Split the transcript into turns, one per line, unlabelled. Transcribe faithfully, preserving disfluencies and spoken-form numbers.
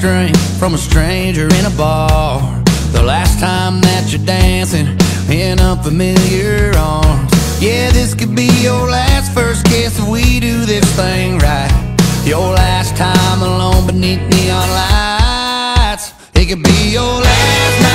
drink from a stranger in a bar. The last time that you're dancing in unfamiliar arms. Yeah, this could be your last first kiss if we do this thing right. Your last time alone beneath neon lights. It could be your last night